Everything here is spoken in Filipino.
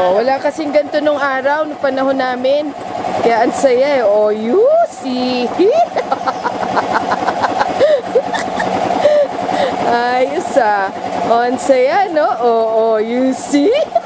Oh, wala kasing ganito nung araw, nung panahon namin. Kaya ang saya eh. Oh, you see? Ayos ah. Oh, ang saya, no? Oh, you see?